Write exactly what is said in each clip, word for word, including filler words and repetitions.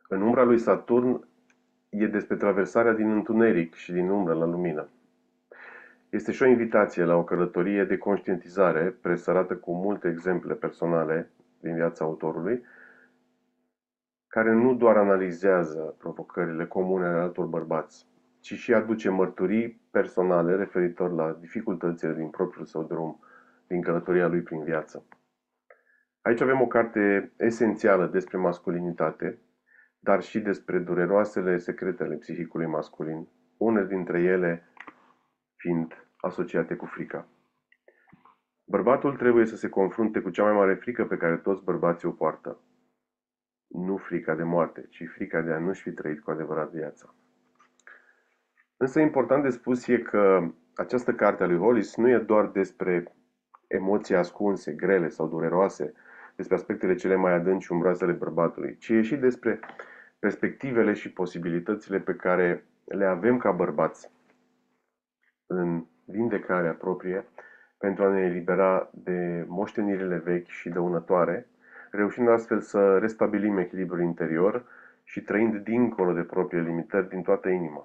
În umbra lui Saturn e despre traversarea din întuneric și din umbră la lumină. Este și o invitație la o călătorie de conștientizare presărată cu multe exemple personale din viața autorului, care nu doar analizează provocările comune ale altor bărbați, ci și aduce mărturii personale referitor la dificultățile din propriul său drum, din călătoria lui prin viață. Aici avem o carte esențială despre masculinitate, dar și despre dureroasele secrete ale psihicului masculin, unele dintre ele fiind asociate cu frica. Bărbatul trebuie să se confrunte cu cea mai mare frică pe care toți bărbații o poartă. Nu frica de moarte, ci frica de a nu-și fi trăit cu adevărat viața. Însă important de spus e că această carte a lui Hollis nu e doar despre emoții ascunse, grele sau dureroase, despre aspectele cele mai adânci și umbroase ale bărbatului, ci e și despre perspectivele și posibilitățile pe care le avem ca bărbați în vindecarea proprie pentru a ne elibera de moștenirile vechi și dăunătoare, reușind astfel să restabilim echilibrul interior și trăind dincolo de propriile limitări din toată inima.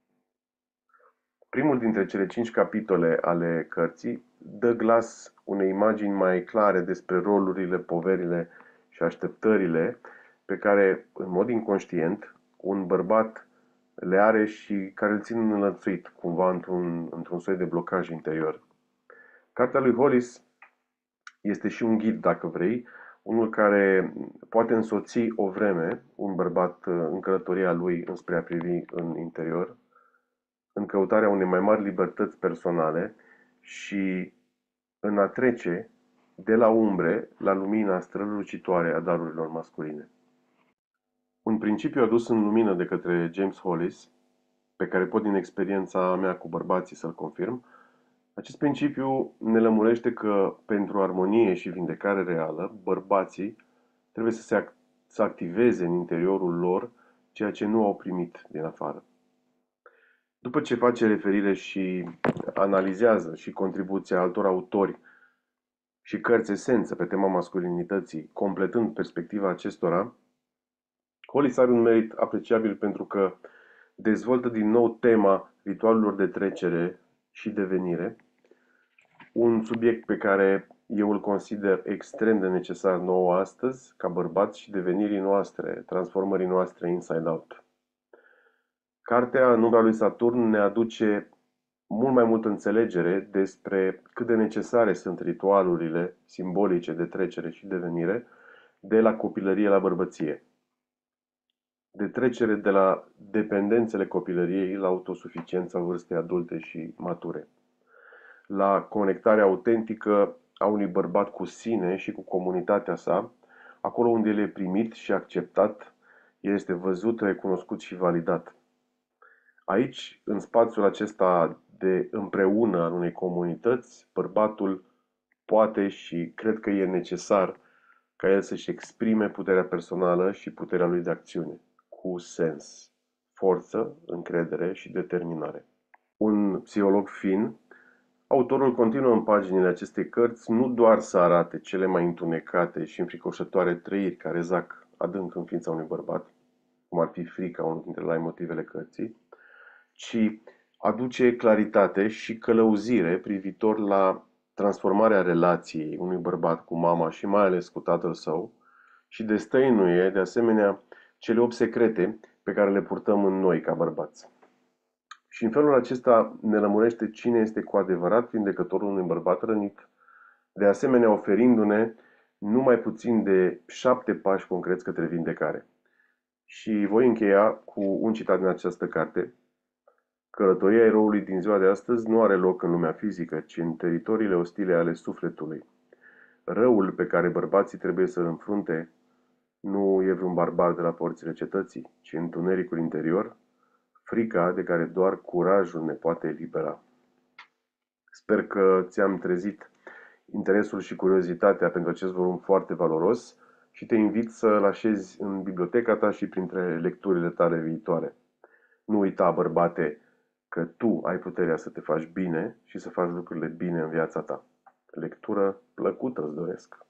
Primul dintre cele cinci capitole ale cărții dă glas unei imagini mai clare despre rolurile, poverile și așteptările pe care, în mod inconștient, un bărbat le are și care îl țin înlățuit, cumva într-un, într-un soi de blocaj interior. Cartea lui Hollis este și un ghid, dacă vrei, unul care poate însoți o vreme un bărbat în călătoria lui înspre a privi în interior, în căutarea unei mai mari libertăți personale și în a trece de la umbre la lumina strălucitoare a darurilor masculine. Un principiu adus în lumină de către James Hollis, pe care pot din experiența mea cu bărbații să-l confirm, acest principiu ne lămurește că pentru armonie și vindecare reală, bărbații trebuie să se act- să activeze în interiorul lor ceea ce nu au primit din afară. După ce face referire și analizează și contribuția altor autori și cărți esență pe tema masculinității, completând perspectiva acestora, Hollis are un merit apreciabil pentru că dezvoltă din nou tema ritualurilor de trecere și devenire, un subiect pe care eu îl consider extrem de necesar nouă astăzi, ca bărbați, și devenirii noastre, transformării noastre inside out. Cartea În umbra lui Saturn ne aduce mult mai multă înțelegere despre cât de necesare sunt ritualurile simbolice de trecere și devenire de la copilărie la bărbăție. De trecere de la dependențele copilăriei la autosuficiența vârstei adulte și mature. La conectarea autentică a unui bărbat cu sine și cu comunitatea sa, acolo unde el e primit și acceptat, el este văzut, recunoscut și validat. Aici, în spațiul acesta de împreună al unei comunități, bărbatul poate și cred că e necesar ca el să-și exprime puterea personală și puterea lui de acțiune, cu sens, forță, încredere și determinare. Un psiholog fin, autorul continuă în paginile acestei cărți nu doar să arate cele mai întunecate și înfricoșătoare trăiri care zac adânc în ființa unui bărbat, cum ar fi frica, unul dintre leitmotivele cărții, ci aduce claritate și călăuzire privitor la transformarea relației unui bărbat cu mama și mai ales cu tatăl său și destăinuie, de asemenea, cele opt secrete pe care le purtăm în noi ca bărbați. Și în felul acesta ne lămurește cine este cu adevărat vindecătorul unui bărbat rănit, de asemenea oferindu-ne numai puțin de șapte pași concreți către vindecare. Și voi încheia cu un citat din această carte. Călătoria eroului din ziua de astăzi nu are loc în lumea fizică, ci în teritoriile ostile ale sufletului. Răul pe care bărbații trebuie să-l înfrunte nu e vreun barbar de la porțile cetății, ci întunericul interior, frica de care doar curajul ne poate elibera. Sper că ți-am trezit interesul și curiozitatea pentru acest volum foarte valoros și te invit să-l așezi în biblioteca ta și printre lecturile tale viitoare. Nu uita, bărbate, că tu ai puterea să te faci bine și să faci lucrurile bine în viața ta. Lectură plăcută îți doresc!